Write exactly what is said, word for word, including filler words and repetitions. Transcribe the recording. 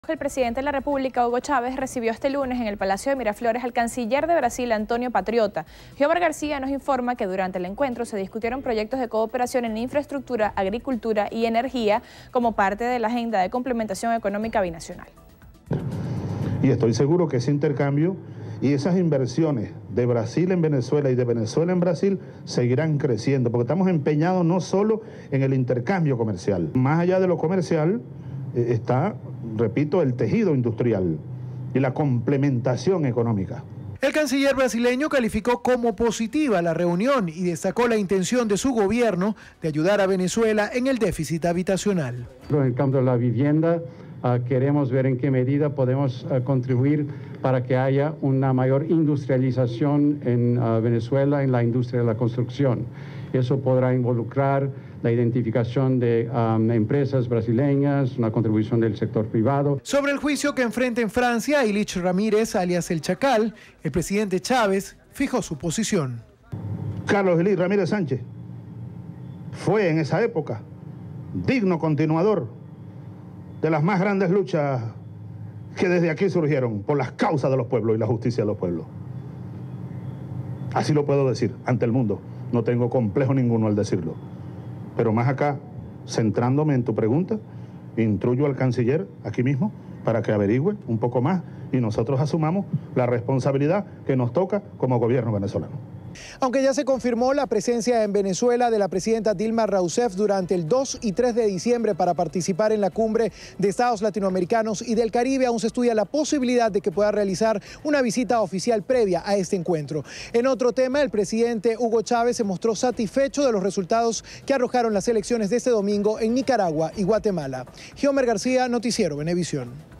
El presidente de la República, Hugo Chávez, recibió este lunes en el Palacio de Miraflores al canciller de Brasil, Antonio Patriota. Giober García nos informa que durante el encuentro se discutieron proyectos de cooperación en infraestructura, agricultura y energía como parte de la agenda de complementación económica binacional. Y estoy seguro que ese intercambio y esas inversiones de Brasil en Venezuela y de Venezuela en Brasil seguirán creciendo, porque estamos empeñados no solo en el intercambio comercial. Más allá de lo comercial eh, está, repito, el tejido industrial y la complementación económica. El canciller brasileño calificó como positiva la reunión y destacó la intención de su gobierno de ayudar a Venezuela en el déficit habitacional. En el campo de la vivienda, Uh, queremos ver en qué medida podemos uh, contribuir para que haya una mayor industrialización en uh, Venezuela en la industria de la construcción. Eso podrá involucrar la identificación de um, empresas brasileñas, una contribución del sector privado. Sobre el juicio que enfrenta en Francia Ilich Ramírez, alias El Chacal, el presidente Chávez fijó su posición. Carlos Ilich Ramírez Sánchez fue en esa época digno continuador de las más grandes luchas que desde aquí surgieron por las causas de los pueblos y la justicia de los pueblos. Así lo puedo decir ante el mundo, no tengo complejo ninguno al decirlo. Pero más acá, centrándome en tu pregunta, instruyo al canciller aquí mismo para que averigüe un poco más y nosotros asumamos la responsabilidad que nos toca como gobierno venezolano. Aunque ya se confirmó la presencia en Venezuela de la presidenta Dilma Rousseff durante el dos y tres de diciembre para participar en la cumbre de Estados Latinoamericanos y del Caribe, aún se estudia la posibilidad de que pueda realizar una visita oficial previa a este encuentro. En otro tema, el presidente Hugo Chávez se mostró satisfecho de los resultados que arrojaron las elecciones de este domingo en Nicaragua y Guatemala. Giober García, Noticiero Venevisión.